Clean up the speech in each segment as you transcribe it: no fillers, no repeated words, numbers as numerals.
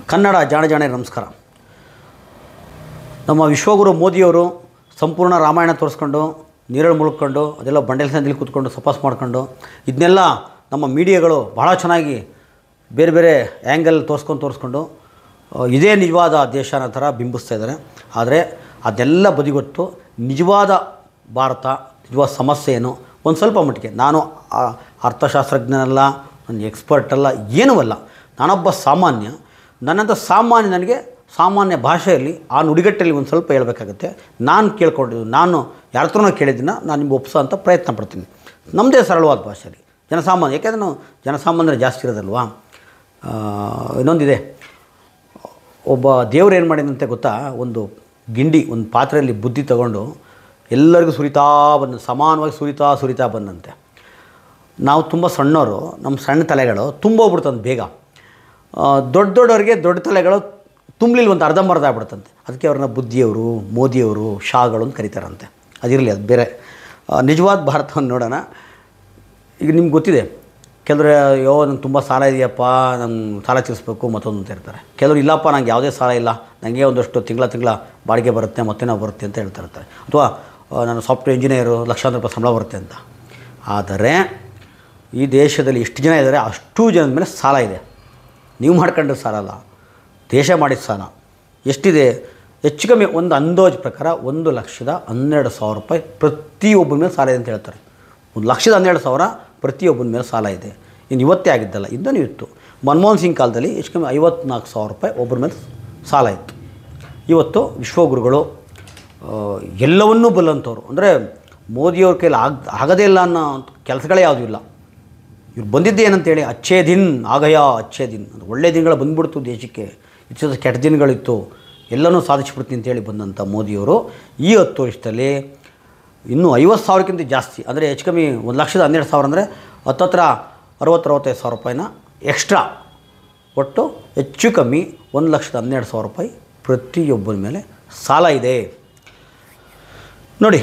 ಕನ್ನಡ ಜಾಣೆ ನಮಸ್ಕಾರ. ನಮ್ಮ ವಿಶ್ವಗುರು ಮೋದಿಯವರು ಸಂಪೂರ್ಣ ರಾಮಾಯಣ ತೋರಿಸ್ಕೊಂಡು ನೀರಲ್ಲಿ ಮುಳುಗ್ಕೊಂಡು ಅದೆಲ್ಲ ಬಂಡೆಲ್ಸಂದಲ್ಲಿ ಕೂತ್ಕೊಂಡು ಸಪಾಸ್ ಮಾಡ್ಕೊಂಡು ಇದನ್ನೆಲ್ಲ ನಮ್ಮ ಮೀಡಿಯಾಗಳು ಭಾಳ ಚೆನ್ನಾಗಿ ಬೇರೆ ಬೇರೆ ಆ್ಯಂಗಲ್ ತೋರಿಸ್ಕೊಂಡು ಇದೇ ನಿಜವಾದ ದೇಶ ಅನ್ನೋ ಥರ ಬಿಂಬಿಸ್ತಾ ಇದ್ದಾರೆ. ಆದರೆ ಅದೆಲ್ಲ ಬದಿಗೊತ್ತು ನಿಜವಾದ ಭಾರತ, ನಿಜವಾದ ಸಮಸ್ಯೆ ಏನು ಒಂದು ಸ್ವಲ್ಪ ಮಟ್ಟಿಗೆ, ನಾನು ಅರ್ಥಶಾಸ್ತ್ರಜ್ಞನಲ್ಲ, ನನ್ನ ಎಕ್ಸ್ಪರ್ಟ್ ಅಲ್ಲ, ಏನೂ ಅಲ್ಲ, ನಾನೊಬ್ಬ ಸಾಮಾನ್ಯ. ನನ್ನಂಥ ನನಗೆ ಸಾಮಾನ್ಯ ಭಾಷೆಯಲ್ಲಿ ಆ ನುಡಿಗಟ್ಟಲ್ಲಿ ಒಂದು ಸ್ವಲ್ಪ ಹೇಳಬೇಕಾಗತ್ತೆ. ನಾನು ಕೇಳ್ಕೊಂಡಿದ್ದು, ನಾನು ಯಾರ ಹತ್ರನೂ ಕೇಳಿದ್ದನ್ನು ನಾನು ನಿಮ್ಗೆ ಒಪ್ಸೋ ಅಂತ ಪ್ರಯತ್ನ ಪಡ್ತೀನಿ ನಮ್ಮದೇ ಸರಳವಾದ ಭಾಷೆಯಲ್ಲಿ. ಜನಸಾಮಾನ್ಯ, ಯಾಕೆಂದರೆ ನಾವು ಜನಸಾಮಾನ್ಯರು ಜಾಸ್ತಿ ಇರೋದಲ್ವಾ. ಇನ್ನೊಂದಿದೆ, ಒಬ್ಬ ದೇವ್ರು ಏನು ಮಾಡಿದಂತೆ ಗೊತ್ತಾ, ಒಂದು ಗಿಂಡಿ, ಒಂದು ಪಾತ್ರೆಯಲ್ಲಿ ಬುದ್ಧಿ ತಗೊಂಡು ಎಲ್ಲರಿಗೂ ಸಮಾನವಾಗಿ ಸುರಿತಾ ಬಂದಂತೆ. ನಾವು ತುಂಬ ಸಣ್ಣವರು, ನಮ್ಮ ಸಣ್ಣ ತಲೆಗಳು ತುಂಬೋಗ್ಬಿಡ್ತಂತೆ ಬೇಗ. ದೊಡ್ಡವರಿಗೆ ದೊಡ್ಡ ತಲೆಗಳು ತುಂಬಲಿಲ್ಲ, ಒಂದು ಅರ್ಧಂಬರ್ಧ ಆಗ್ಬಿಡ್ತಂತೆ. ಅದಕ್ಕೆ ಅವ್ರನ್ನ ಬುದ್ಧಿಯವರು, ಮೋದಿಯವರು, ಶಾಗಳು ಅಂತ ಕರೀತಾರಂತೆ. ಅದಿರಲಿ, ಅದು ಬೇರೆ. ನಿಜವಾದ ಭಾರತವನ್ನು ನೋಡೋಣ. ಈಗ ನಿಮ್ಗೆ ಗೊತ್ತಿದೆ, ಕೆಲವರು ನಂಗೆ ತುಂಬ ಸಾಲ ಇದೆಯಪ್ಪ, ನಂಗೆ ಸಾಲ ತೀರಿಸ್ಬೇಕು ಮತ್ತೊಂದು ಅಂತ ಇರ್ತಾರೆ. ಕೆಲವರು ಇಲ್ಲಪ್ಪ, ನಂಗೆ ಯಾವುದೇ ಸಾಲ ಇಲ್ಲ, ನನಗೆ ಒಂದಷ್ಟು ತಿಂಗಳ ಬಾಡಿಗೆ ಬರುತ್ತೆ, ಮತ್ತೇನೋ ಬರುತ್ತೆ ಅಂತ ಹೇಳ್ತಿರ್ತಾರೆ. ಅಥವಾ ನಾನು ಸಾಫ್ಟ್ವೇರ್ ಇಂಜಿನಿಯರು, ಲಕ್ಷಾಂತರ ರೂಪಾಯಿ ಸಂಬಳ ಬರುತ್ತೆ ಅಂತ. ಆದರೆ ಈ ದೇಶದಲ್ಲಿ ಎಷ್ಟು ಜನ ಇದ್ದಾರೆ, ಅಷ್ಟು ಜನದ ಮೇಲೆ ಸಾಲ ಇದೆ. ನೀವು ಮಾಡ್ಕೊಂಡ್ರೆ ಸಾಲ ಅಲ್ಲ, ದೇಶ ಮಾಡಿದ ಸಾಲ ಎಷ್ಟಿದೆ? ಹೆಚ್ಚು ಕಮ್ಮಿ ಒಂದು ಅಂದಾಜು ಪ್ರಕಾರ 1,12,000 ರೂಪಾಯಿ ಪ್ರತಿಯೊಬ್ಬನ ಮೇಲೆ ಸಾಲ ಇದೆ ಅಂತ ಹೇಳ್ತಾರೆ. 1,12,000 ಪ್ರತಿಯೊಬ್ಬನ ಮೇಲೆ ಸಾಲ ಇದೆ. ಇನ್ನು ಇವತ್ತೇ ಆಗಿದ್ದಲ್ಲ, ಇನ್ನೂ ಇತ್ತು. ಮನಮೋಹನ್ ಸಿಂಗ್ ಕಾಲದಲ್ಲಿ ಹೆಚ್ಚು ಕಮ್ಮಿ 54,000 ರೂಪಾಯಿ ಒಬ್ಬರ ಮೇಲೆ ಸಾಲ ಇತ್ತು. ಇವತ್ತು ವಿಶ್ವಗುರುಗಳು ಎಲ್ಲವನ್ನೂ ಬಲ್ಲಂಥವ್ರು. ಅಂದರೆ ಮೋದಿಯವ್ರ ಕೈಲಿ ಆಗದೇ ಇಲ್ಲ ಅನ್ನೋ ಕೆಲಸಗಳೇ ಯಾವುದೂ ಇಲ್ಲ. ಇವ್ರು ಬಂದಿದ್ದೆ ಏನಂತೇಳಿ, ಅಚ್ಚೇ ದಿನ್ ಅದು ಒಳ್ಳೆಯ ದಿನಗಳು ಬಂದುಬಿಡ್ತು ದೇಶಕ್ಕೆ. ಇಷ್ಟು ಕೆಟ್ಟ ದಿನಗಳಿತ್ತು, ಎಲ್ಲನೂ ಸಾಧಿಸ್ಬಿಡ್ತೀನಿ ಅಂತೇಳಿ ಬಂದಂಥ ಮೋದಿಯವರು ಈ 10 ವರ್ಷದಲ್ಲಿ ಇನ್ನೂ 50,000ಕ್ಕಿಂತ ಜಾಸ್ತಿ, ಅಂದರೆ ಹೆಚ್ಚು ಕಮ್ಮಿ 1,12,000 ಅಂದರೆ ಹತ್ತತ್ರ 60,000-65,000 ರೂಪಾಯಿನ ಎಕ್ಸ್ಟ್ರಾ, ಒಟ್ಟು ಹೆಚ್ಚು ಕಮ್ಮಿ 1,12,000 ರೂಪಾಯಿ ಪ್ರತಿಯೊಬ್ಬರ ಮೇಲೆ ಸಾಲ ಇದೆ. ನೋಡಿ,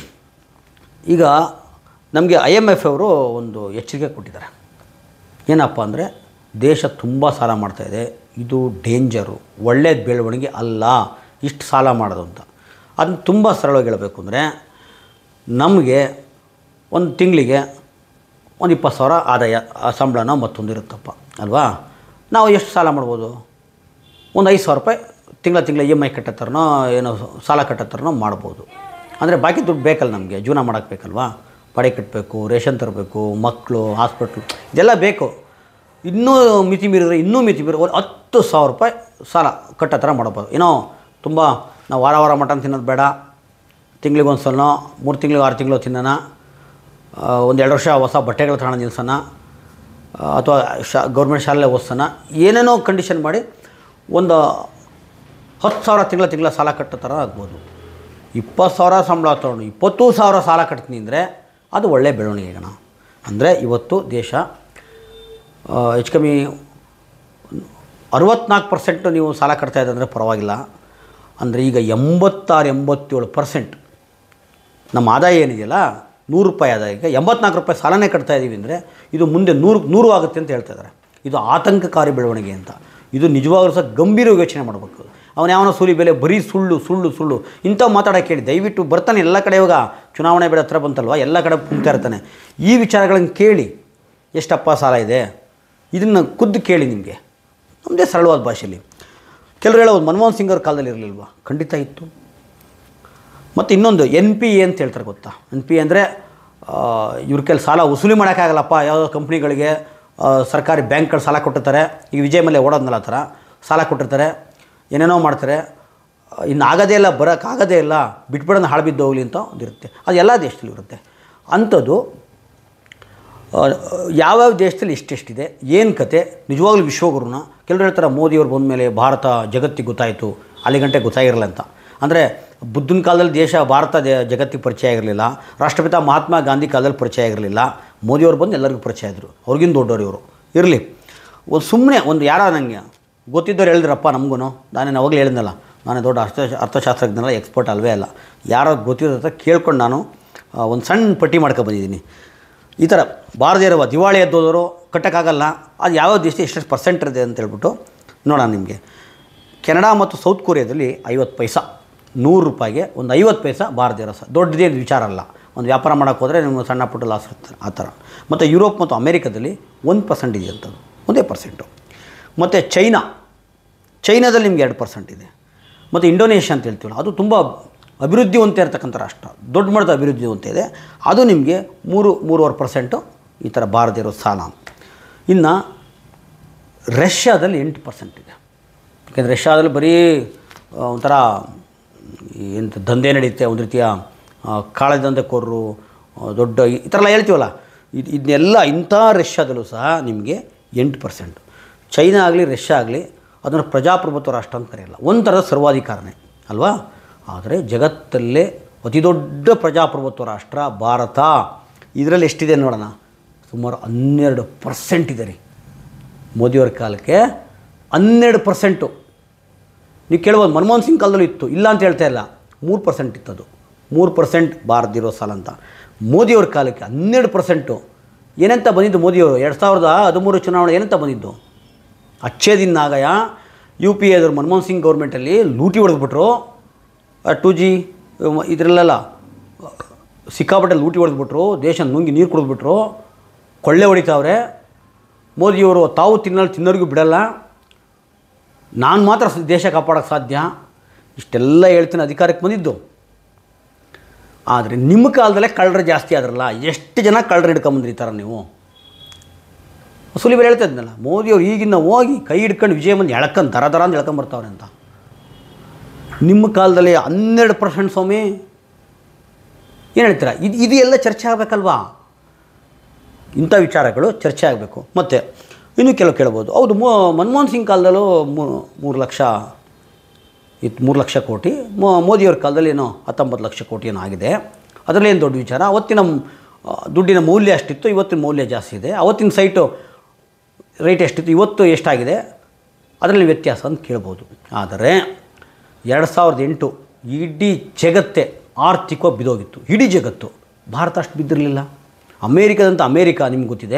ಈಗ ನಮಗೆ IMF ಅವರು ಒಂದು ಎಚ್ಚರಿಕೆ ಕೊಟ್ಟಿದ್ದಾರೆ. ಏನಪ್ಪ ಅಂದರೆ, ದೇಶ ತುಂಬ ಸಾಲ ಮಾಡ್ತಾಯಿದೆ, ಇದು ಡೇಂಜರು, ಒಳ್ಳೆಯ ಬೆಳವಣಿಗೆ ಅಲ್ಲ ಇಷ್ಟು ಸಾಲ ಮಾಡೋದು ಅಂತ. ಅದನ್ನು ತುಂಬ ಸರಳವಾಗಿ ಹೇಳಬೇಕು ಅಂದರೆ, ನಮಗೆ ಒಂದು ತಿಂಗಳಿಗೆ ಒಂದು 20,000 ಆದಾಯ, ಸಂಬಳನೋ ಮತ್ತೊಂದು ಇರುತ್ತಪ್ಪ ಅಲ್ವಾ. ನಾವು ಎಷ್ಟು ಸಾಲ ಮಾಡ್ಬೋದು? ಒಂದು 5,000 ರೂಪಾಯಿ ತಿಂಗಳ EMI ಕಟ್ಟತ್ತಾರನೋ ಏನೋ ಸಾಲ ಕಟ್ಟತ್ತಾರನೋ ಮಾಡ್ಬೋದು. ಅಂದರೆ ಬಾಕಿ ದುಡ್ಡು ಬೇಕಲ್ಲ, ನಮಗೆ ಜೀವನ ಮಾಡೋಕ್ಕೆ ಬೇಕಲ್ವಾ. ಬಾಡಿಗೆ ಕಟ್ಟಬೇಕು, ರೇಷನ್ ತರಬೇಕು, ಮಕ್ಕಳು, ಹಾಸ್ಪಿಟ್ಲು, ಇದೆಲ್ಲ ಬೇಕು. ಇನ್ನೂ ಮಿತಿ ಮೀರಿದ್ರೆ ಒಂದು 10,000 ರೂಪಾಯಿ ಸಾಲ ಕಟ್ಟೋ ಥರ ಮಾಡ್ಬೋದು. ಏನೋ ತುಂಬ ನಾವು ವಾರ ಮಟನ್ ತಿನ್ನೋದು ಬೇಡ, ತಿಂಗಳಿಗೆ ಒಂದು ಸಲ, 3 ತಿಂಗಳು 6 ತಿಂಗಳು ತಿನ್ನೋಣ, ಒಂದು 2 ವರ್ಷ ಹೊಸ ಬಟ್ಟೆಗಳು ತಗೊಳ್ಳೋಣ ನಿಲ್ಸೋಣ, ಅಥವಾ ಗೌರ್ಮೆಂಟ್ ಶಾಲೆ ಓದಿಸೋಣ, ಏನೇನೋ ಕಂಡೀಷನ್ ಮಾಡಿ ಒಂದು 10,000 ತಿಂಗಳ ಸಾಲ ಕಟ್ಟೋ ಥರ ಆಗ್ಬೋದು. 20,000 ಸಂಬಳ ತೊಗೊಂಡು 20,000 ಸಾಲ ಕಟ್ತೀನಿ ಅಂದರೆ ಅದು ಒಳ್ಳೆಯ ಬೆಳವಣಿಗೆಗಣ. ಅಂದರೆ ಇವತ್ತು ದೇಶ ಹೆಚ್ಚು ಕಮ್ಮಿ 64% ನೀವು ಸಾಲ ಕಟ್ತಾಯಿದ್ದೆ ಅಂದರೆ ಪರವಾಗಿಲ್ಲ. ಅಂದರೆ ಈಗ 86-87% ನಮ್ಮ ಆದಾಯ ಏನಿದೆಯಲ್ಲ, 100 ರೂಪಾಯಿ ಆದಾಯಕ್ಕೆ 84 ರೂಪಾಯಿ ಸಾಲನೇ ಕಟ್ತಾಯಿದ್ದೀವಿ ಅಂದರೆ ಇದು ಮುಂದೆ 100 ಆಗುತ್ತೆ ಅಂತ ಹೇಳ್ತಾಯಿದ್ದಾರೆ. ಇದು ಆತಂಕಕಾರಿ ಬೆಳವಣಿಗೆ ಅಂತ. ಇದು ನಿಜವಾಗ್ಲೂ ಸಹ ಗಂಭೀರ ಯೋಚನೆ ಮಾಡಬೇಕು. ಅವನ ಸೂಲಿ ಬೆಲೆ ಬರೀ ಸುಳ್ಳು ಇಂಥವು ಮಾತಾಡೋಕ್ಕೆ ಹೇಳಿ ದಯವಿಟ್ಟು ಬರ್ತಾನೆ ಎಲ್ಲ ಕಡೆ. ಇವಾಗ ಚುನಾವಣೆ ಬೇಡ ಹತ್ರ ಬಂತಲ್ವ, ಎಲ್ಲ ಕಡೆ ಕುಂತಾ ಇರ್ತಾನೆ. ಈ ವಿಚಾರಗಳನ್ನು ಕೇಳಿ, ಎಷ್ಟಪ್ಪ ಸಾಲ ಇದೆ ಇದನ್ನು ಖುದ್ದು ಕೇಳಿ ನಿಮಗೆ ನಮ್ಮದೇ ಸರಳವಾದ ಭಾಷೆಯಲ್ಲಿ. ಕೆಲವರು ಹೇಳೋದು ಮನಮೋಹನ್ ಸಿಂಗ್ ಅವ್ರ ಕಾಲದಲ್ಲಿ ಇರಲಿಲ್ವಾ? ಖಂಡಿತ ಇತ್ತು. ಮತ್ತು ಇನ್ನೊಂದು NPA ಅಂತ ಹೇಳ್ತಾರೆ, ಗೊತ್ತಾ? NPA ಅಂದರೆ ಇವ್ರ ಕೈಲಿ ಸಾಲ ವಸೂಲಿ ಮಾಡೋಕ್ಕಾಗಲ್ಲಪ್ಪ. ಯಾವುದೋ ಕಂಪ್ನಿಗಳಿಗೆ ಸರ್ಕಾರಿ ಬ್ಯಾಂಕ್ಗಳು ಸಾಲ ಕೊಟ್ಟಿರ್ತಾರೆ. ಈಗ ವಿಜಯ್ ಮಲ್ಯ ಓಡೋದ್ನಲ್ಲ ಆ ಥರ ಸಾಲ ಕೊಟ್ಟಿರ್ತಾರೆ, ಏನೇನೋ ಮಾಡ್ತಾರೆ. ಇನ್ನು ಆಗೋದೇ ಇಲ್ಲ, ಬರೋಕ್ಕಾಗೋದೇ ಇಲ್ಲ, ಬಿಟ್ಬಿಡೋದು ಹಾಳು ಬಿದ್ದು ಹೋಗಲಿ ಅಂತ ಒಂದಿರುತ್ತೆ. ಅದು ಎಲ್ಲ ದೇಶದಲ್ಲಿ ಇರುತ್ತೆ. ಅಂಥದ್ದು ಯಾವ್ಯಾವ ದೇಶದಲ್ಲಿ ಎಷ್ಟೆಷ್ಟಿದೆ, ಏನು ಕತೆ, ನಿಜವಾಗ್ಲೂ ವಿಶ್ವಗುರುನ. ಕೆಲವರು ಹೇಳ್ತಾರೆ ಮೋದಿಯವ್ರು ಬಂದ ಮೇಲೆ ಭಾರತ ಜಗತ್ತಿಗೆ ಗೊತ್ತಾಯಿತು, ಅಲ್ಲಿ ಗಂಟೆ ಗೊತ್ತಾಗಿರಲ್ಲ ಅಂತ. ಅಂದರೆ ಬುದ್ಧನ ಕಾಲದಲ್ಲಿ ಭಾರತ ಜಗತ್ತಿಗೆ ಪರಿಚಯ ಆಗಿರಲಿಲ್ಲ. ರಾಷ್ಟ್ರಪಿತ ಮಹಾತ್ಮ ಗಾಂಧಿ ಕಾಲದಲ್ಲಿ ಪರಿಚಯ ಆಗಿರಲಿಲ್ಲ. ಮೋದಿಯವ್ರು ಬಂದು ಎಲ್ಲರಿಗೂ ಪರಿಚಯ ಇದ್ದರು. ಅವ್ರಿಗಿಂತ ದೊಡ್ಡವರು ಇವರು. ಇರಲಿ, ಸುಮ್ಮನೆ ಯಾರೋ ನನಗೆ ಗೊತ್ತಿದ್ದವ್ರು ಹೇಳಿದ್ರಪ್ಪ ನಮಗೂ. ನಾನೇನು ಅವಾಗಲೇ ಹೇಳಿದ್ನಲ್ಲ, ನಾನು ದೊಡ್ಡ ಅರ್ಥಶಾಸ್ತ್ರಜ್ಞನಲ್ಲ, ಎಕ್ಸ್ಪರ್ಟ್ ಅಲ್ವೇ ಅಲ್ಲ. ಯಾರೋ ಗೊತ್ತಿರೋ ಕೇಳ್ಕೊಂಡು ನಾನು ಒಂದು ಸಣ್ಣ ಪಟ್ಟಿ ಮಾಡ್ಕೊಬಂದಿದ್ದೀನಿ. ಈ ಥರ ಬಾರದೇ ದಿವಾಳಿ ಎದ್ದೋದವರು ಕಟ್ಟೋಕ್ಕಾಗಲ್ಲ, ಅದು ಯಾವ ದೇಶ ಎಷ್ಟೆಷ್ಟು % ಇದೆ ಅಂತ ಹೇಳ್ಬಿಟ್ಟು ನೋಡೋಣ ನಿಮಗೆ. ಕೆನಡಾ ಮತ್ತು ಸೌತ್ ಕೊರಿಯಾದಲ್ಲಿ 50 ಪೈಸಾ, 100 ರೂಪಾಯಿಗೆ ಒಂದು 50 ಪೈಸಾ ಭಾರತೀಯ ರಸ. ದೊಡ್ಡದೇನು ವಿಚಾರ ಅಲ್ಲ. ಒಂದು ವ್ಯಾಪಾರ ಮಾಡೋಕ್ಕೆ ಹೋದರೆ ನಿಮಗೆ ಸಣ್ಣ ಪುಟ್ಟ ಲಾಸ್ ಇರ್ತಾರೆ ಆ ಥರ. ಮತ್ತು ಯುರೋಪ್ ಮತ್ತು ಅಮೇರಿಕಾದಲ್ಲಿ 1% ಇದೆ ಅಂಥದ್ದು, 1%. ಮತ್ತು ಚೈನಾದಲ್ಲಿ ನಿಮಗೆ 2% ಇದೆ. ಮತ್ತು ಇಂಡೋನೇಷ್ಯಾ ಅಂತ ಹೇಳ್ತೀವಲ್ಲ, ಅದು ತುಂಬ ಅಭಿವೃದ್ಧಿ ಹೊಂದ್ತಾ ಇರ್ತಕ್ಕಂಥ ರಾಷ್ಟ್ರ, ದೊಡ್ಡ ಮಟ್ಟದ ಅಭಿವೃದ್ಧಿ ಹೊಂದ್ತಾ ಇದೆ. ಅದು ನಿಮಗೆ 3-3.5% ಈ ಥರ ಭಾರತೀಯರು ಸಾಲ. ಇನ್ನು ರಷ್ಯಾದಲ್ಲಿ 8% ಇದೆ. ಯಾಕೆಂದರೆ ರಷ್ಯಾದಲ್ಲಿ ಬರೀ ಒಂಥರ ಎಂಥ ದಂಧೆ ನಡೆಯುತ್ತೆ, ಒಂದು ರೀತಿಯ ಕಾಳದಂಧೆಕೋರರು, ದೊಡ್ಡ ಈ ಥರ ಎಲ್ಲ ಹೇಳ್ತೀವಲ್ಲ, ಇದನ್ನೆಲ್ಲ ಇಂಥ ರಷ್ಯಾದಲ್ಲೂ ಸಹ ನಿಮಗೆ 8%. ಚೈನಾ ಆಗಲಿ ರಷ್ಯಾ ಆಗಲಿ ಅದನ್ನು ಪ್ರಜಾಪ್ರಭುತ್ವ ರಾಷ್ಟ್ರ ಅಂತ ಕರೆಯಲ್ಲ, ಒಂಥರದ ಸರ್ವಾಧಿಕಾರನೇ ಅಲ್ವಾ. ಆದರೆ ಜಗತ್ತಲ್ಲೇ ಅತಿ ದೊಡ್ಡ ಪ್ರಜಾಪ್ರಭುತ್ವ ರಾಷ್ಟ್ರ ಭಾರತ. ಇದರಲ್ಲಿ ಎಷ್ಟಿದೆ ನೋಡೋಣ, ಸುಮಾರು 12% ಇದೆ ರೀ. ಮೋದಿಯವರ ಕಾಲಕ್ಕೆ 12%. ನೀವು ಕೇಳ್ಬೋದು ಮನಮೋಹನ್ ಸಿಂಗ್ ಕಾಲದಲ್ಲೂ ಇತ್ತು, ಇಲ್ಲ ಅಂತ ಹೇಳ್ತಾ ಇಲ್ಲ, 3% ಇತ್ತದು. 3% ಭಾರತೀಯರೋ ಸಾಲ ಅಂತ. ಮೋದಿಯವ್ರ ಕಾಲಕ್ಕೆ 12%. ಏನಂತ ಬಂದಿದ್ದು ಮೋದಿಯವರು 2013 ಚುನಾವಣೆ ಏನಂತ ಬಂದಿದ್ದು? ಅಚ್ಚೇ ದಿನ ಆಗಯ UPA ಆದರು ಮನಮೋಹನ್ ಸಿಂಗ್ ಗೌರ್ಮೆಂಟಲ್ಲಿ ಲೂಟಿ ಹೊಡೆದ್ಬಿಟ್ರು. 2G ಇದರಲ್ಲೆಲ್ಲ ಸಿಕ್ಕಾಪಟ್ಟೆ ಲೂಟಿ ಹೊಡೆದ್ಬಿಟ್ರು, ದೇಶ ನುಂಗಿ ನೀರು ಕುಡಿದ್ಬಿಟ್ರು, ಕೊಳ್ಳೆ ಹೊಡಿತಾವ್ರೆ. ಮೋದಿಯವರು ತಾವು ತಿನ್ನೋರಿಗೂ ಬಿಡಲ್ಲ, ನಾನು ಮಾತ್ರ ದೇಶ ಕಾಪಾಡೋಕ್ಕೆ ಸಾಧ್ಯ, ಇಷ್ಟೆಲ್ಲ ಹೇಳ್ತೀನಿ ಅಧಿಕಾರಕ್ಕೆ ಬಂದಿದ್ದು. ಆದರೆ ನಿಮ್ಮ ಕಾಲದಲ್ಲೇ ಕಳ್ಳರು ಜಾಸ್ತಿ ಆದ್ರಲ್ಲ, ಎಷ್ಟು ಜನ ಕಳ್ಳರು ಹಿಡ್ಕೊಂಬಂದಿರ್ತಾರ ನೀವು? ಸುಲಿಬೇರೆ ಹೇಳ್ತಾ ಇದ್ನಲ್ಲ, ಮೋದಿಯವ್ರು ಈಗಿನ ಹೋಗಿ ಕೈ ಹಿಡ್ಕೊಂಡು ವಿಜಯ ಮಂದಿ ಎಳ್ಕೊಂಡು ದರ ಅಂತ ಎಳ್ಕೊಂಬರ್ತಾವ್ರೆ ಅಂತ. ನಿಮ್ಮ ಕಾಲದಲ್ಲಿ 12% ಸ್ವಾಮಿ, ಏನು ಹೇಳ್ತೀರಾ? ಇದು ಎಲ್ಲ ಚರ್ಚೆ ಆಗಬೇಕಲ್ವಾ? ಇಂಥ ವಿಚಾರಗಳು ಚರ್ಚೆ ಆಗಬೇಕು. ಮತ್ತು ಇನ್ನೂ ಕೆಲವು ಕೇಳ್ಬೋದು, ಹೌದು ಮನಮೋಹನ್ ಸಿಂಗ್ ಕಾಲದಲ್ಲೂ 3 ಲಕ್ಷ ಕೋಟಿ, ಮೋದಿಯವ್ರ ಕಾಲದಲ್ಲಿ ಏನೋ 19 ಲಕ್ಷ ಕೋಟಿ ಏನೋ ಆಗಿದೆ. ಅದರಲ್ಲಿ ಏನು ದೊಡ್ಡ ವಿಚಾರ? ಅವತ್ತಿನ ದುಡ್ಡಿನ ಮೌಲ್ಯ ಅಷ್ಟಿತ್ತು, ಇವತ್ತಿನ ಮೌಲ್ಯ ಜಾಸ್ತಿ ಇದೆ. ಅವತ್ತಿನ ಸೈಟು ರೇಟ್ ಎಷ್ಟಿತ್ತು, ಇವತ್ತು ಎಷ್ಟಾಗಿದೆ, ಅದರಲ್ಲಿ ವ್ಯತ್ಯಾಸ ಅಂತ ಕೇಳ್ಬೋದು. ಆದರೆ 2008 ಇಡೀ ಜಗತ್ತೇ ಆರ್ಥಿಕವಾಗಿ ಬಿದ್ದೋಗಿತ್ತು, ಇಡೀ ಜಗತ್ತು. ಭಾರತ ಅಷ್ಟು ಬಿದ್ದಿರಲಿಲ್ಲ. ಅಮೇರಿಕಾದಂಥ ಅಮೇರಿಕಾ ನಿಮ್ಗೆ ಗೊತ್ತಿದೆ,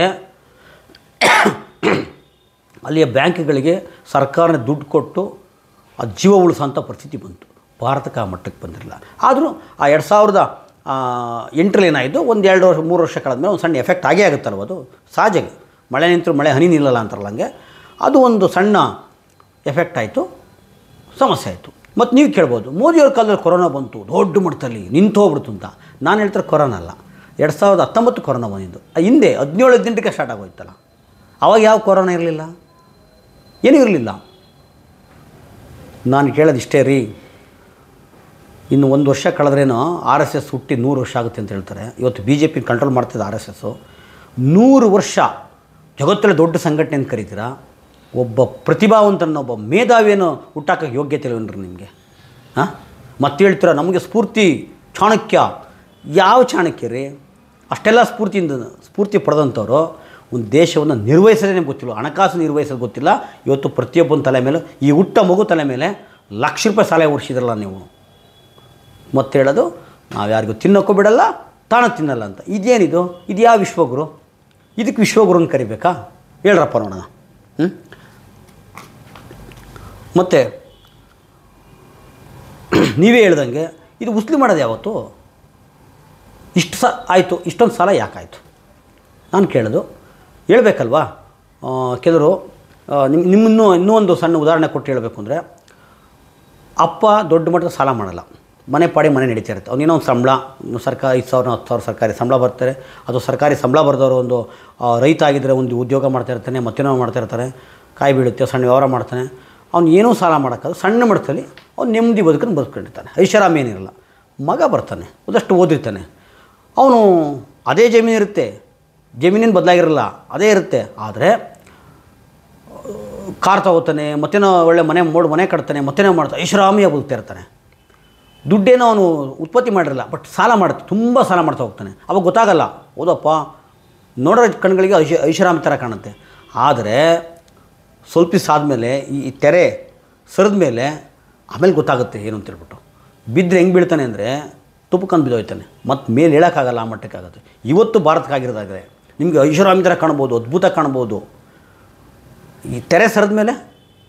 ಅಲ್ಲಿಯ ಬ್ಯಾಂಕ್ಗಳಿಗೆ ಸರ್ಕಾರನೇ ದುಡ್ಡು ಕೊಟ್ಟು ಆ ಜೀವ ಉಳಿಸೋಂಥ ಪರಿಸ್ಥಿತಿ ಬಂತು. ಭಾರತಕ್ಕೆ ಆ ಮಟ್ಟಕ್ಕೆ ಬಂದಿರಲಿಲ್ಲ. ಆದರೂ ಆ 2008 ಏನಾಯಿತು, ಒಂದು 2-3 ವರ್ಷ ಕಳೆದ್ಮೇಲೆ ಒಂದು ಸಣ್ಣ ಎಫೆಕ್ಟ್ ಆಗೇ ಆಗುತ್ತಲ್ವ, ಅದು ಸಹಜ. ಮಳೆ ನಿಂತರೂ ಮಳೆ ಹನಿ ನಿಲ್ಲಲ್ಲ ಅಂತಾರಲ್ಲ, ಹಂಗೆ ಅದು ಒಂದು ಸಣ್ಣ ಎಫೆಕ್ಟ್ ಆಯಿತು, ಸಮಸ್ಯೆ ಆಯಿತು. ಮತ್ತು ನೀವು ಕೇಳ್ಬೋದು, ಮೋದಿಯವ್ರ ಕಾಲದಲ್ಲಿ ಕೊರೋನಾ ಬಂತು, ದೊಡ್ಡ ಮಟ್ಟದಲ್ಲಿ ನಿಂತು ಹೋಗ್ಬಿಡ್ತು ಅಂತ. ನಾನು ಹೇಳ್ತಾರೆ ಕೊರೋನಾ ಅಲ್ಲ, 2019 ಕೊರೋನಾ ಬಂದಿದ್ದು. ಹಿಂದೆ 17-18ಕ್ಕೆ ಸ್ಟಾರ್ಟ್ ಆಗೋಯ್ತಲ್ಲ, ಆವಾಗ ಯಾವ ಕೊರೋನಾ ಇರಲಿಲ್ಲ, ಏನೂ ಇರಲಿಲ್ಲ. ನಾನು ಕೇಳೋದು ಇಷ್ಟೇ ರೀ, ಇನ್ನು 1 ವರ್ಷ ಕಳೆದ್ರೇನೋ RSS ಹುಟ್ಟಿ 100 ವರ್ಷ ಆಗುತ್ತೆ ಅಂತ ಹೇಳ್ತಾರೆ. ಇವತ್ತು BJP ಕಂಟ್ರೋಲ್ ಮಾಡ್ತಿದ್ದ RSS 100 ವರ್ಷ ಜಗತ್ತಲ್ಲಿ ದೊಡ್ಡ ಸಂಘಟನೆ ಅಂತ ಕರಿತೀರಾ? ಒಬ್ಬ ಪ್ರತಿಭಾವಂತನ, ಒಬ್ಬ ಮೇಧಾವಿಯನ್ನು ಹುಟ್ಟಾಕೋಕ್ಕೆ ಯೋಗ್ಯತೆ ಇಲ್ಲವನ್ರಿ ನಿಮಗೆ? ಹಾಂ, ಮತ್ತೆ ಹೇಳ್ತೀರ ನಮಗೆ ಸ್ಫೂರ್ತಿ ಚಾಣಕ್ಯ. ಯಾವ ಚಾಣಕ್ಯ ರೀ? ಅಷ್ಟೆಲ್ಲ ಸ್ಫೂರ್ತಿ ಪಡೆದಂಥವ್ರು ಒಂದು ದೇಶವನ್ನು ನಿರ್ವಹಿಸೋದೇ ನಿಮ್ಗೆ ಗೊತ್ತಿಲ್ಲ, ಹಣಕಾಸು ನಿರ್ವಹಿಸೋದು ಗೊತ್ತಿಲ್ಲ. ಇವತ್ತು ಪ್ರತಿಯೊಬ್ಬನ ತಲೆ ಮೇಲೆ, ಈ ಹುಟ್ಟ ಮಗು ತಲೆ ಮೇಲೆ ಲಕ್ಷ ರೂಪಾಯಿ ಸಾಲ ಓಡಿಸಿದ್ರಲ್ಲ ನೀವು. ಮತ್ತೆ ಹೇಳೋದು ನಾವು ಯಾರಿಗೂ ತಿನ್ನೋಕ್ಕೂ ಬಿಡಲ್ಲ, ತಾನು ತಿನ್ನಲ್ಲ ಅಂತ. ಇದೇನಿದು? ಇದು ಯಾವ ವಿಶ್ವಗುರು? ಇದಕ್ಕೆ ವಿಶ್ವಗುರುನ ಕರಿಬೇಕಾ? ಹೇಳ್ರಪ್ಪ ನೋಡೋಣ. ಮತ್ತು ನೀವೇ ಹೇಳ್ದಂಗೆ ಇದು ಉಸ್ಲಿ ಮಾಡೋದು ಯಾವತ್ತು? ಆಯಿತು, ಇಷ್ಟೊಂದು ಸಾಲ ಯಾಕಾಯಿತು? ನಾನು ಕೇಳೋದು ಹೇಳ್ಬೇಕಲ್ವಾ? ಕೆಲವರು ಇನ್ನೂ ಒಂದು ಸಣ್ಣ ಉದಾಹರಣೆ ಕೊಟ್ಟು ಹೇಳಬೇಕು ಅಂದರೆ, ಅಪ್ಪ ದೊಡ್ಡ ಮಟ್ಟದ ಸಾಲ ಮಾಡಲ್ಲ, ಮನೆ ಪಾಡಿ ಮನೆ ನಡೀತಾ ಇರುತ್ತೆ. ಅವನೇನೋ ಒಂದು ಸಂಬಳ, ಸರ್ಕಾರ 5,000 10,000 ಸರ್ಕಾರಿ ಸಂಬಳ ಬರ್ತಾರೆ. ಅದು ಸರ್ಕಾರಿ ಸಂಬಳ ಬರೆದವರು ಒಂದು ರೈತ ಆಗಿದ್ದರೆ ಒಂದು ಉದ್ಯೋಗ ಮಾಡ್ತಾಯಿರ್ತಾನೆ, ಮತ್ತೇನೋ ಮಾಡ್ತಾಯಿರ್ತಾರೆ, ಕಾಯಿ ಬೀಳುತ್ತೆ, ಸಣ್ಣ ವ್ಯವಹಾರ ಮಾಡ್ತಾನೆ. ಅವ್ನು ಏನೂ ಸಾಲ ಮಾಡೋಕ್ಕಾದ್ರೆ ಸಣ್ಣ ಮಟ್ಟದಲ್ಲಿ ಅವ್ನು ನೆಮ್ಮದಿ ಬದುಕೊಂಡಿರ್ತಾನೆ, ಐಷಾರಾಮಿ ಏನಿರಲ್ಲ. ಮಗ ಬರ್ತಾನೆ, ಒಂದಷ್ಟು ಓದಿರ್ತಾನೆ, ಅವನು ಅದೇ ಜಮೀನಿರುತ್ತೆ, ಜಮೀನೇನು ಬದಲಾಗಿರಲ್ಲ, ಅದೇ ಇರುತ್ತೆ. ಆದರೆ ಕಾರ್ ತಗೋತಾನೆ, ಮತ್ತೇನೋ ಒಳ್ಳೆ ಮನೆ ಕಟ್ತಾನೆ, ಮತ್ತೇನೋ ಮಾಡ್ತಾನೆ, ಐಷಾರಾಮಿಯಾಗಿ ಬದುಕ್ತಾ ಇರ್ತಾನೆ. ದುಡ್ಡೇನೋ ಅವನು ಉತ್ಪತ್ತಿ ಮಾಡಿರಲ್ಲ, ಬಟ್ ಸಾಲ ಮಾಡುತ್ತೆ, ತುಂಬ ಸಾಲ ಮಾಡ್ತಾ ಹೋಗ್ತಾನೆ. ಅವಾಗ ಗೊತ್ತಾಗಲ್ಲ, ಹೌದಪ್ಪ ನೋಡೋ ಕಣ್ಗಳಿಗೆ ಐಷಾರಾಮಿ ಥರ ಕಾಣುತ್ತೆ. ಆದರೆ ಸ್ವಲ್ಪ ದಿವಸ ಆದಮೇಲೆ ಈ ತೆರೆ ಸರಿದ ಮೇಲೆ ಆಮೇಲೆ ಗೊತ್ತಾಗುತ್ತೆ ಏನು ಅಂತೇಳ್ಬಿಟ್ಟು. ಬಿದ್ದರೆ ಹೆಂಗೆ ಬೀಳ್ತಾನೆ ಅಂದರೆ ತುಪ್ಪಕ್ಕಂದು ಬಿದ್ದೋಯ್ತಾನೆ, ಮತ್ತು ಮೇಲೆ ಹೇಳೋಕ್ಕಾಗಲ್ಲ, ಆ ಮಟ್ಟಕ್ಕಾಗುತ್ತೆ. ಇವತ್ತು ಭಾರತಕ್ಕಾಗಿರೋದಾದರೆ ನಿಮಗೆ ಐಷಾರಾಮಿ ಥರ ಕಾಣ್ಬೋದು, ಅದ್ಭುತ ಕಾಣ್ಬೋದು. ಈ ತೆರೆ ಸರಿದ ಮೇಲೆ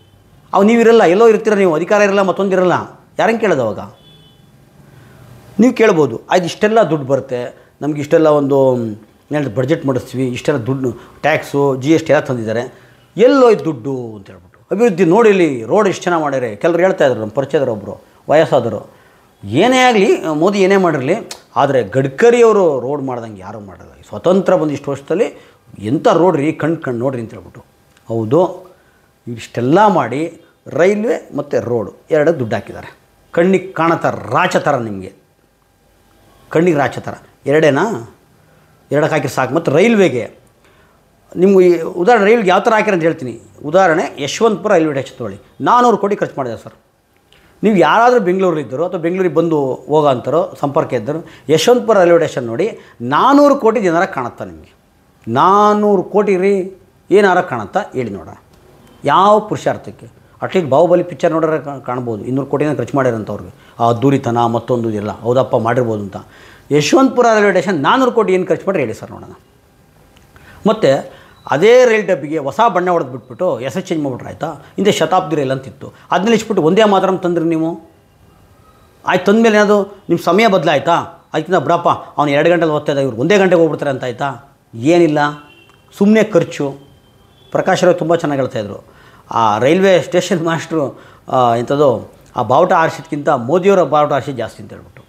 ನೀವಿರಲ್ಲ, ಎಲ್ಲೋ ಇರ್ತೀರ ನೀವು, ಅಧಿಕಾರ ಇರಲ್ಲ, ಮತ್ತೊಂದಿರಲ್ಲ, ಯಾರಂಗೆ ಕೇಳೋದು ಅವಾಗ? ನೀವು ಕೇಳ್ಬೋದು, ಆಯ್ತು ಇಷ್ಟೆಲ್ಲ ದುಡ್ಡು ಬರುತ್ತೆ ನಮ್ಗೆ, ಇಷ್ಟೆಲ್ಲ ಒಂದು ಏನು ಬಡ್ಜೆಟ್ ಮಾಡಿಸ್ತೀವಿ, ಇಷ್ಟೆಲ್ಲ ದುಡ್ಡು ಟ್ಯಾಕ್ಸು GST ಎಲ್ಲ ತಂದಿದ್ದಾರೆ, ಎಲ್ಲೋಯ್ತು ದುಡ್ಡು ಅಂತ ಹೇಳ್ಬಿಟ್ಟು. ಅಭಿವೃದ್ಧಿ ನೋಡಿಲಿ, ರೋಡ್ ಇಷ್ಟು ಚೆನ್ನಾಗಿ ಮಾಡ್ಯಾರೆ. ಕೆಲವ್ರು ಹೇಳ್ತಾಯಿದ್ರು, ನಮ್ಮ ಪರಿಚಯದವರು ಒಬ್ಬರು ವಯಸ್ಸಾದರು, ಏನೇ ಆಗಲಿ ಮೋದಿ ಏನೇ ಮಾಡಿರಲಿ, ಆದರೆ ಗಡ್ಕರಿಯವರು ರೋಡ್ ಮಾಡ್ದಂಗೆ ಯಾರೂ ಮಾಡಲ್ಲ, ಸ್ವತಂತ್ರ ಬಂದು ಇಷ್ಟು ವರ್ಷದಲ್ಲಿ ಎಂಥ ರೋಡ್ ರೀ, ಕಣ್ಣು ನೋಡ್ರಿ ಅಂತ ಹೇಳ್ಬಿಟ್ಟು. ಹೌದು, ಇಷ್ಟೆಲ್ಲ ಮಾಡಿ ರೈಲ್ವೆ ಮತ್ತು ರೋಡು ಎರಡು ದುಡ್ಡು ಹಾಕಿದ್ದಾರೆ. ಕಣ್ಣಿಗೆ ಕಾಣೋ ರಾಚ ಥರ, ನಿಮಗೆ ಕಣ್ಣಿಗೆ ರಾಚ ಥರ ಎರಡಕ್ಕೆ ಹಾಕಿ ಸಾಕು. ಮತ್ತು ರೈಲ್ವೆಗೆ ನಿಮ್ಗೆ ಉದಾಹರಣೆ ರೈಲ್ಗೆ ಯಾವ ಥರ ಹಾಕಿರ ಅಂತ ಹೇಳ್ತೀನಿ. ಉದಾಹರಣೆ ಯಶವಂತಪುರ ರೈಲ್ವೆ ಸ್ಟೇಷನ್ ತೊಗೊಳ್ಳಿ, 400 ಕೋಟಿ ಖರ್ಚು ಮಾಡಿದೆ ಸರ್. ನೀವು ಯಾರಾದರೂ ಬೆಂಗಳೂರಲ್ಲಿದ್ದರು ಅಥವಾ ಬೆಂಗಳೂರಿಗೆ ಬಂದು ಹೋಗೋ ಅಂತಾರೋ ಸಂಪರ್ಕ ಇದ್ದರು, ಯಶವಂತಪುರ ರೈಲ್ವೆ ಸ್ಟೇಷನ್ ನೋಡಿ, 400 ಕೋಟಿ ಜನರ ಕಾಣುತ್ತಾ ನಿಮಗೆ? 400 ಕೋಟಿ ರೀ, ಏನಾರ ಕಾಣುತ್ತಾ ಹೇಳಿ ನೋಡ? ಯಾವ ಪುರುಷಾರ್ಥಕ್ಕೆ? ಅಟ್ಲೀಸ್ಟ್ ಬಾಹುಬಲಿ ಪಿಕ್ಚರ್ ನೋಡಿದ್ರೆ ಕಾಣ್ಬೋದು, 200 ಕೋಟಿನ ಖರ್ಚು ಮಾಡ್ಯಾರಂಥವ್ರಿಗೆ, ಆ ದೂರಿತನ ಮತ್ತೊಂದು ಇದೆಲ್ಲ, ಹೌದಪ್ಪ ಮಾಡಿರ್ಬೋದು ಅಂತ. ಯಶವಂತಪುರ ರೈಲ್ವೆ ಸ್ಟೇಷನ್ 400 ಕೋಟಿ ಏನು ಖರ್ಚು ಮಾಡಿರಿ ಹೇಳಿ ಸರ್ ನೋಡೋಣ. ಮತ್ತು ಅದೇ ರೈಲ್ ಡಬ್ಬಿಗೆ ಹೊಸ ಬಣ್ಣ ಹೊಡೆದು ಬಿಟ್ಬಿಟ್ಟು ಹೆಸರು ಚೇಂಜ್ ಮಾಡಿಬಿಟ್ರೆ ಆಯಿತಾ? ಹಿಂದೆ ಶತಾಬ್ದಿ ರೈಲ್ ಅಂತಿತ್ತು, ಅದನ್ನ ಇಟ್ಬಿಟ್ಟು ಒಂದೇ ಮಾತ್ರ ತಂದ್ರಿ ನೀವು. ಆಯ್ತು, ತಂದಮೇಲೆ ಏನಾದರೂ ನಿಮ್ಮ ಸಮಯ ಬದಲಾಯ್ತಾ? ಆಯ್ತಿಂದ ಬಿಡಪ್ಪ, ಅವ್ನು 2 ಗಂಟೆಲಿ ಓದ್ತಾ ಇದ್ದ, ಇವ್ರು 1 ಗಂಟೆಗೆ ಹೋಗ್ಬಿಡ್ತಾರೆ ಅಂತ ಆಯಿತಾ? ಏನಿಲ್ಲ, ಸುಮ್ಮನೆ ಖರ್ಚು. ಪ್ರಕಾಶ್ ಅವರು ತುಂಬ ಚೆನ್ನಾಗಿ ಹೇಳ್ತಾಯಿದ್ರು, ಆ ರೈಲ್ವೆ ಸ್ಟೇಷನ್ ಮಾಸ್ಟ್ರು ಎಂಥದ್ದು ಆ ಬಾವುಟ ಆರಿಸಿದ್ಕಿಂತ ಮೋದಿಯವರ ಬಾವುಟ ಆರಿಸಿದ್ದು ಜಾಸ್ತಿ ಅಂತ ಹೇಳ್ಬಿಟ್ಟು.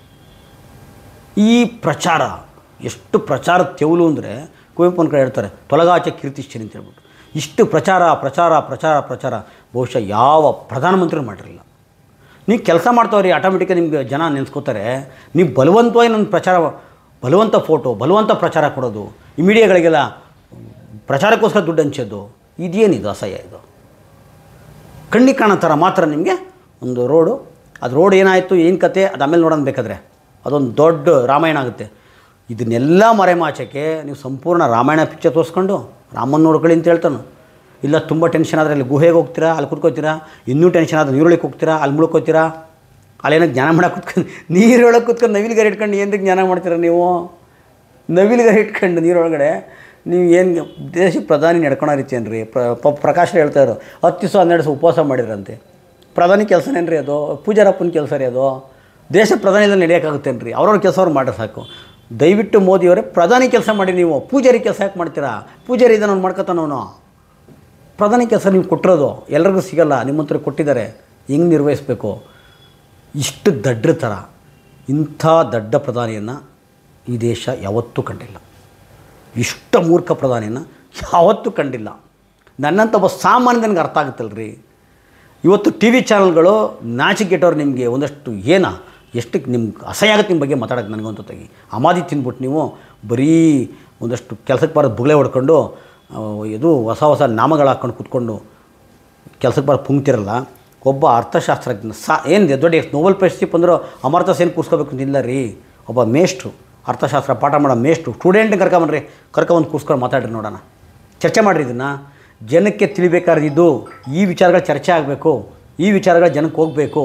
ಈ ಪ್ರಚಾರ ಎಷ್ಟು ಪ್ರಚಾರ ತೆವಲು ಅಂದರೆ, ಕುವೆಂಪು ಒಂದು ಕಡೆ ಹೇಳ್ತಾರೆ, ತೊಲಗಾಚೆ ಕೀರ್ತಿಶ್ಚರಿ ಅಂತ ಹೇಳ್ಬಿಟ್ಟು. ಇಷ್ಟು ಪ್ರಚಾರ ಪ್ರಚಾರ ಪ್ರಚಾರ ಪ್ರಚಾರ ಬಹುಶಃ ಯಾವ ಪ್ರಧಾನಮಂತ್ರಿನೂ ಮಾಡಿರಲಿಲ್ಲ. ನೀವು ಕೆಲಸ ಮಾಡ್ತಾವ್ರಿ, ಆಟೋಮೆಟಿಕಾಗಿ ನಿಮಗೆ ಜನ ನೆನೆಸ್ಕೋತಾರೆ. ನೀವು ಬಲವಂತವಾಗಿ ನನ್ನ ಪ್ರಚಾರ, ಬಲವಂತ ಫೋಟೋ, ಬಲವಂತ ಪ್ರಚಾರ ಕೊಡೋದು, ಈ ಮೀಡಿಯಾಗಳಿಗೆಲ್ಲ ಪ್ರಚಾರಕ್ಕೋಸ್ಕರ ದುಡ್ಡು ಹಂಚೋದು, ಇದೇನಿದು ಅಸಹ್ಯ ಇದು. ಕಣ್ಣಿಗೆ ಕಾಣೋ ಥರ ಮಾತ್ರ ನಿಮಗೆ ಒಂದು ರೋಡು, ಅದು ರೋಡ್ ಏನಾಯಿತು ಏನು ಕತೆ ಅದು ಆಮೇಲೆ ನೋಡೋಣ ಬೇಕಾದರೆ, ಅದೊಂದು ದೊಡ್ಡ ರಾಮಾಯಣ ಆಗುತ್ತೆ. ಇದನ್ನೆಲ್ಲ ಮರೆಮಾಚಕ್ಕೆ ನೀವು ಸಂಪೂರ್ಣ ರಾಮಾಯಣ ಪಿಕ್ಚರ್ ತೋರಿಸ್ಕೊಂಡು ರಾಮನ ನೋಡ್ಕೊಳ್ಳಿ ಅಂತ ಹೇಳ್ತಾನೆ. ಇಲ್ಲ ತುಂಬ ಟೆನ್ಷನ್ ಆದರೆ ಅಲ್ಲಿ ಗುಹೆಗೆ ಹೋಗ್ತೀರಾ, ಅಲ್ಲಿ ಕೂತ್ಕೋತೀರಾ, ಇನ್ನೂ ಟೆನ್ಷನ್ ಆದರೆ ನೀರೊಳಗೆ ಹೋಗ್ತೀರಾ, ಅಲ್ಲಿ ಮುಳುಕೋತೀರಾ, ಅಲ್ಲೇನೋ ಜ್ಞಾನ ಮಾಡಕ್ಕೆ ಕೂತ್ಕೊಂಡು ನೀರೊಳಗೆ ಕೂತ್ಕೊಂಡು ನವಿಲುಗರಿ ಇಟ್ಕೊಂಡು ಏನಕ್ಕೆ ಜ್ಞಾನ ಮಾಡ್ತೀರಾ ನೀವು? ನವಿಲುಗರಿ ಇಟ್ಕೊಂಡು ನೀರೊಳಗಡೆ ನೀವು ಏನು ದೇಶಕ್ಕೆ ಪ್ರಧಾನಿ ನಡ್ಕೊಳೋ ರೀತಿ ಏನ್ರಿ? ಪ್ರಕಾಶ್ ಹೇಳ್ತಾಯಿದ್ರು 10 ದಿವಸ 12 ದಿವಸ ಉಪವಾಸ ಮಾಡಿದ್ರಂತೆ. ಪ್ರಧಾನಿ ಕೆಲಸನೇನು ರೀ ಅದು? ಪೂಜಾರಪ್ಪನ ಕೆಲಸ ರೀ ಅದು. ದೇಶ ಪ್ರಧಾನಿಯಲ್ಲಿ ನಡೆಯೋಕ್ಕಾಗುತ್ತೇನು ರೀ? ಅವ್ರವ್ರ ಕೆಲಸ ಅವ್ರು ಮಾಡ್ರೆ ಸಾಕು. ದಯವಿಟ್ಟು ಮೋದಿಯವರೇ ಪ್ರಧಾನಿ ಕೆಲಸ ಮಾಡಿ, ನೀವು ಪೂಜಾರಿ ಕೆಲಸ ಯಾಕೆ ಮಾಡ್ತೀರಾ? ಪೂಜಾರಿ ಇದನ್ನು ಅವ್ನು ಮಾಡ್ಕೊತಾನವನು. ಪ್ರಧಾನಿ ಕೆಲಸ ನೀವು ಕೊಟ್ಟಿರೋದು ಎಲ್ರಿಗೂ ಸಿಗಲ್ಲ, ನಿಮ್ಮ ಹತ್ರ ಕೊಟ್ಟಿದ್ದಾರೆ, ಹೆಂಗೆ ನಿರ್ವಹಿಸಬೇಕು? ಇಷ್ಟು ದಡ್ರ ಥರ ಇಂಥ ದಡ್ಡ ಪ್ರಧಾನಿಯನ್ನು ಈ ದೇಶ ಯಾವತ್ತೂ ಕಂಡಿಲ್ಲ. ಇಷ್ಟು ಮೂರ್ಖ ಪ್ರಧಾನಿಯನ್ನು ಯಾವತ್ತೂ ಕಂಡಿಲ್ಲ. ನನ್ನಂಥ ಒಬ್ಬ ಸಾಮಾನ್ಯ ನನಗೆ ಅರ್ಥ ಆಗುತ್ತಲ್ರಿ. ಇವತ್ತು TV ಚಾನಲ್ಗಳು ನಾಚಿಕೆಟ್ಟವ್ರು ನಿಮಗೆ ಒಂದಷ್ಟು ಎಷ್ಟು ನಿಮ್ಗೆ ಅಸಹ್ಯ ಆಗುತ್ತೆ ನಿಮ್ಮ ಬಗ್ಗೆ ಮಾತಾಡೋಕ್ಕೆ. ನನಗಂತೂ ತೆಗಿ ಅಮಾದಿ ತಿಂದ್ಬಿಟ್ಟು ನೀವು ಬರೀ ಒಂದಷ್ಟು ಕೆಲಸಕ್ಕೆ ಬರೋದು ಬುಗ್ಳೆ ಹೊಡ್ಕೊಂಡು ಇದು ಹೊಸ ನಾಮಗಳು ಹಾಕ್ಕೊಂಡು ಕೂತ್ಕೊಂಡು ಕೆಲಸಕ್ಕೆ ಬರೋದು ಪುಂಗ್ತಿರಲ್ಲ. ಒಬ್ಬ ಅರ್ಥಶಾಸ್ತ್ರಜ್ಞ ಏನು ದೊಡ್ಡ ನೋಬೆಲ್ ಪ್ರಶಸ್ತಿ ಬಂದರೂ ಅಮರ್ತ್ಯ ಸೇನ್ ಕೂರಿಸ್ಕೋಬೇಕು ಅಂತಿಲ್ಲ ರೀ. ಒಬ್ಬ ಮೇಷ್ಟ್ರು, ಅರ್ಥಶಾಸ್ತ್ರ ಪಾಠ ಮಾಡೋ ಮೇಷ್ಟ್ರು ಸ್ಟೂಡೆಂಟ್ ಕರ್ಕೊಂಬಂದು ಕೂರಿಸ್ಕೊಂಡು ಮಾತಾಡ್ರಿ ನೋಡೋಣ, ಚರ್ಚೆ ಮಾಡಿರಿ. ಇದನ್ನು ಜನಕ್ಕೆ ತಿಳಿಬೇಕಾದಿದ್ದು ಈ ವಿಚಾರಗಳು ಚರ್ಚೆ ಆಗಬೇಕು, ಈ ವಿಚಾರಗಳು ಜನಕ್ಕೆ ಹೋಗಬೇಕು.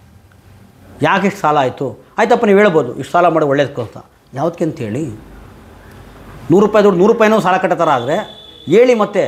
ಯಾಕೆ ಇಷ್ಟು ಸಾಲ ಆಯಿತು? ಆಯ್ತಪ್ಪ ನೀವು ಹೇಳ್ಬೋದು ಇಷ್ಟು ಸಾಲ ಮಾಡಿ ಒಳ್ಳೇದಕ್ಕೆ ಅಂತ. ಯಾವುದಕ್ಕೆ ಅಂತೇಳಿ? 100 ರೂಪಾಯಿ ದುಡ್ಡು 100 ರೂಪಾಯಿನೂ ಸಾಲ ಕಟ್ಟೋ ಥರ ಆದರೆ ಹೇಳಿ. ಮತ್ತೆ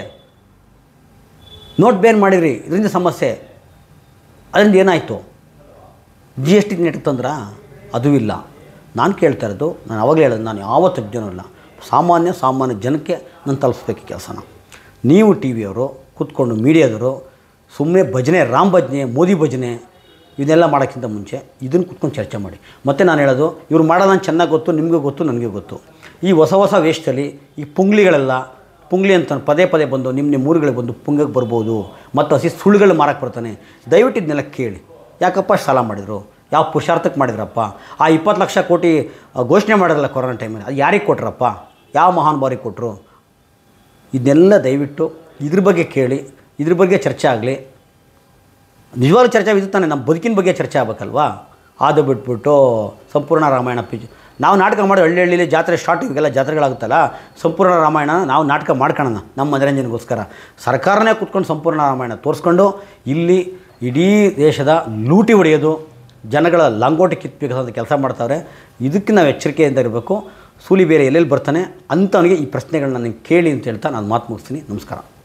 ನೋಟ್ ಬೇನ್ ಮಾಡಿರಿ, ಇದರಿಂದ ಸಮಸ್ಯೆ, ಅದರಿಂದ ಏನಾಯಿತು? GST ನೆಟ್ ತಂದ್ರ? ಅದೂ ಇಲ್ಲ. ನಾನು ಕೇಳ್ತಾ ಇರೋದು, ನಾನು ಅವಾಗಲೇ ಹೇಳೋದು, ನಾನು ಯಾವ ತಜ್ಞನೂ ಇಲ್ಲ, ಸಾಮಾನ್ಯ ಜನಕ್ಕೆ ನಾನು ತಲುಪಿಸ್ಬೇಕು ಈ ಕೆಲಸನ. ನೀವು TVಯವರು ಕೂತ್ಕೊಂಡು ಮೀಡಿಯಾದವರು ಸುಮ್ಮನೆ ಭಜನೆ, ರಾಮ್ ಭಜನೆ, ಮೋದಿ ಭಜನೆ ಇದನ್ನೆಲ್ಲ ಮಾಡೋಕ್ಕಿಂತ ಮುಂಚೆ ಇದನ್ನು ಕೂತ್ಕೊಂಡು ಚರ್ಚೆ ಮಾಡಿ. ಮತ್ತು ನಾನು ಹೇಳೋದು, ಇವ್ರು ಮಾಡೋದು ನಾನು ಚೆನ್ನಾಗಿ ಗೊತ್ತು, ನಿಮಗೂ ಗೊತ್ತು, ನನಗೆ ಗೊತ್ತು. ಈ ಹೊಸ ವೇಷದಲ್ಲಿ ಈ ಪುಂಗ್ಲಿಗಳೆಲ್ಲ ಪುಂಗ್ಲಿ ಅಂತ ಪದೇ ಬಂದು ನಿಮ್ಮ ಊರುಗಳಿಗೆ ಬಂದು ಪುಂಗಕ್ಕೆ ಬರ್ಬೋದು, ಮತ್ತು ಹಸಿ ಸುಳ್ಳುಗಳು ಮಾರಕ್ಕೆ ಬರ್ತಾನೆ. ದಯವಿಟ್ಟು ಇದನ್ನೆಲ್ಲ ಕೇಳಿ. ಯಾಕಪ್ಪ ಸಾಲ ಮಾಡಿದರು? ಯಾವ ಪುರುಷಾರ್ಥಕ್ಕೆ ಮಾಡಿದ್ರಪ್ಪ? ಆ 20 ಲಕ್ಷ ಕೋಟಿ ಘೋಷಣೆ ಮಾಡಿದ್ರಲ್ಲ ಕೊರೋನಾ ಟೈಮಲ್ಲಿ, ಅದು ಯಾರಿಗೆ ಕೊಟ್ರಪ್ಪ? ಯಾವ ಮಹಾನುಭಾವರಿಗೆ ಕೊಟ್ಟರು? ಇದನ್ನೆಲ್ಲ ದಯವಿಟ್ಟು ಇದ್ರ ಬಗ್ಗೆ ಕೇಳಿ, ಇದ್ರ ಬಗ್ಗೆ ಚರ್ಚೆ ಆಗಲಿ. ನಿಜವಾಗ್ಲೂ ಚರ್ಚೆ ಇದು ತಾನೆ, ನಮ್ಮ ಬದುಕಿನ ಬಗ್ಗೆ ಚರ್ಚೆ ಆಗಬೇಕಲ್ವಾ? ಅದು ಬಿಟ್ಬಿಟ್ಟು ಸಂಪೂರ್ಣ ರಾಮಾಯಣ ನಾವು ನಾಟಕ ಮಾಡಿ ಹಳ್ಳಿ ಜಾತ್ರೆ ಸ್ಟಾರ್ಟ್, ಇವಾಗೆಲ್ಲ ಜಾತ್ರೆಗಳಾಗುತ್ತಲ್ಲ, ಸಂಪೂರ್ಣ ರಾಮಾಯಣ ನಾವು ನಾಟಕ ಮಾಡ್ಕೊಳ್ಳೋಣ ನಮ್ಮ ಮನರಂಜನೆಗೋಸ್ಕರ. ಸರ್ಕಾರನೇ ಕೂತ್ಕೊಂಡು ಸಂಪೂರ್ಣ ರಾಮಾಯಣ ತೋರಿಸ್ಕೊಂಡು ಇಲ್ಲಿ ಇಡೀ ದೇಶದ ಲೂಟಿ ಹೊಡೆಯೋದು, ಜನಗಳ ಲಂಗೋಟಿ ಕಿತ್ಬೇಕಂತ ಕೆಲಸ ಮಾಡ್ತಾರೆ. ಇದಕ್ಕೆ ನಾವು ಎಚ್ಚರಿಕೆಯಿಂದ ಇರಬೇಕು. ಸೂಲಿ ಬೇರೆ ಎಲ್ಲೆಲ್ಲಿ ಬರ್ತಾನೆ ಅಂಥವನಿಗೆ ಈ ಪ್ರಶ್ನೆಗಳನ್ನ ನಾನು ಕೇಳಿ ಅಂತ ಹೇಳ್ತಾ ನಾನು ಮಾತು ಮುಗಿಸ್ತೀನಿ. ನಮಸ್ಕಾರ.